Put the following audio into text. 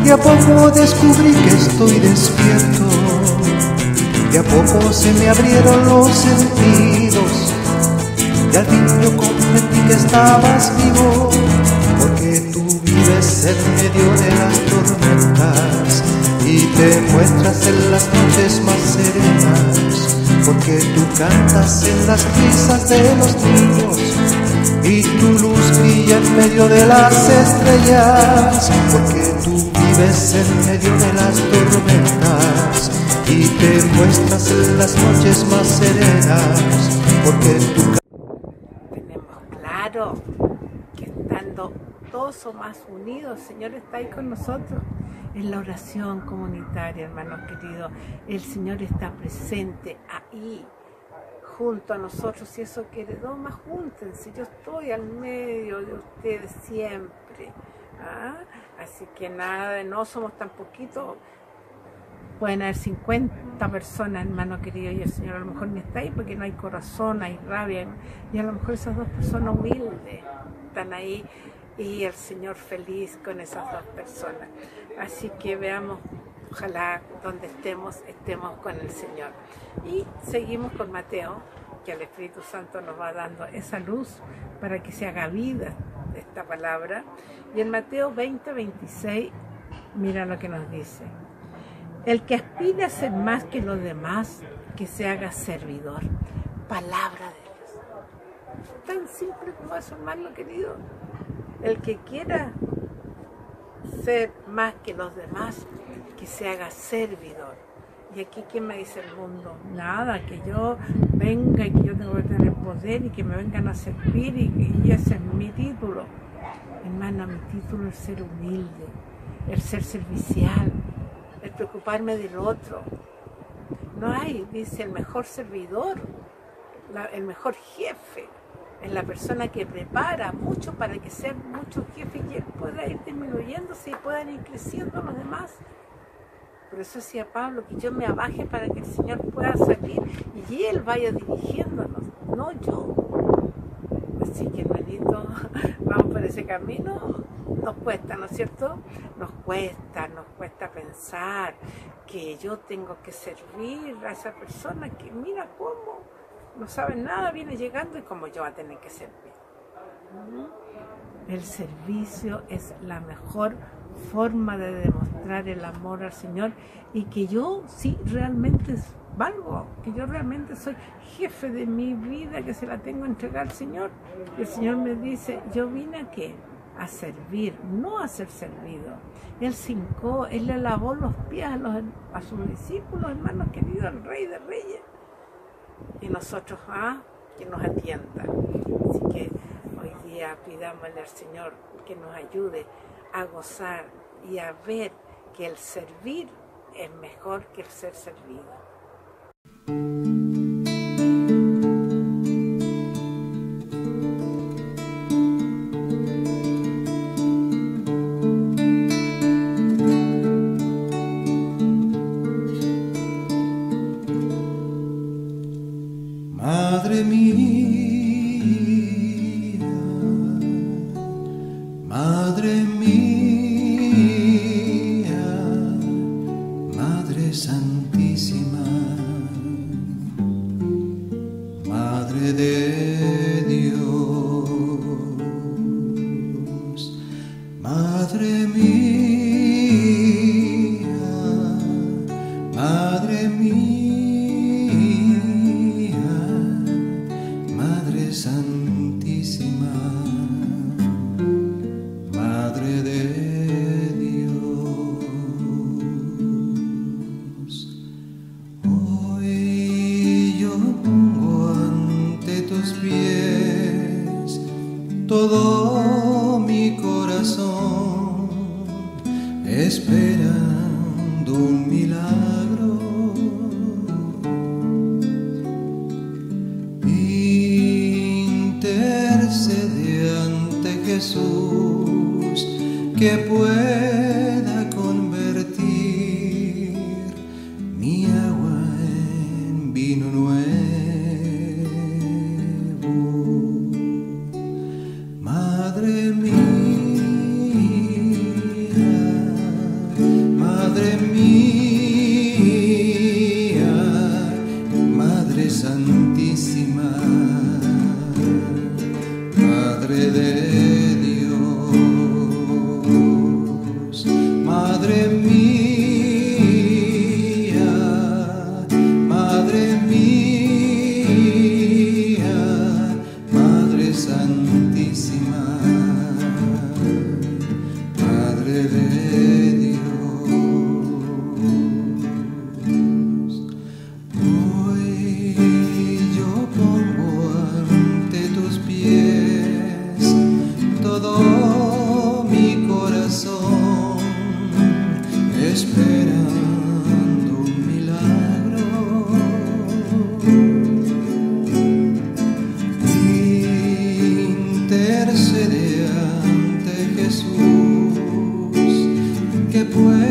De a poco descubrí que estoy despierto, de a poco se me abrieron los sentidos, y al fin yo comprendí que estabas vivo, porque tú vives en medio de las tormentas y te muestras en las noches más serenas, porque tú cantas en las risas de los niños y tu luz brilla en medio de las estrellas, porque tú vives en medio de las tormentas y te muestras en las noches más serenas, porque tú tenemos claro que estando todos o más unidos, el Señor está ahí con nosotros en la oración comunitaria, hermanos queridos. El Señor está presente ahí junto a nosotros, y eso quiere, no más júntense, yo estoy al medio de ustedes siempre. Así que nada, no somos tan poquitos, pueden haber 50 personas, hermano querido, y el Señor a lo mejor ni está ahí porque no hay corazón, hay rabia, y a lo mejor esas dos personas humildes están ahí y el Señor feliz con esas dos personas. Así que veamos, ojalá donde estemos con el Señor. Y seguimos con Mateo, que el Espíritu Santo nos va dando esa luz para que se haga vida esta palabra. Y en Mateo 20:26, mira lo que nos dice: el que aspire a ser más que los demás, que se haga servidor. Palabra de Dios. Tan simple como eso, hermano querido. El que quiera ser más que los demás, que se haga servidor. Y aquí, ¿quién me dice el mundo? Nada, que yo venga y que yo tengo que tener poder y que me vengan a servir y ese es mi título. Hermano, mi título es ser humilde, el ser servicial, el preocuparme del otro. No hay, dice, el mejor servidor, el mejor jefe, es la persona que prepara mucho para que sean muchos jefes y él pueda ir disminuyéndose y puedan ir creciendo los demás. Por eso decía Pablo, que yo me abaje para que el Señor pueda salir y Él vaya dirigiéndonos, no yo. Así que, hermanito, vamos por ese camino. Nos cuesta, ¿no es cierto? Nos cuesta pensar que yo tengo que servir a esa persona que mira cómo no sabe nada, viene llegando y como yo va a tener que servir. El servicio es la mejor forma de demostrar el amor al Señor y que yo sí realmente valgo, que yo realmente soy jefe de mi vida, que se la tengo que entregar al Señor. Y el Señor me dice, yo vine ¿a qué? A servir, no a ser servido. Él se hincó, Él le lavó los pies a sus discípulos, hermanos queridos, al Rey de Reyes. Y nosotros, que nos atienda. Así que hoy día pidámosle al Señor que nos ayude a gozar y a ver que el servir es mejor que el ser servido. Madre mía, Madre mía, Madre Santísima, Madre de Dios, Madre mía, Madre mía, Madre Santísima, Madre de Dios. Hoy yo pongo ante tus pies todo mi corazón, esperando un milagro. Intercede ante Jesús, que pueda convertir mi agua en vino nuevo. Madre mía, que puedo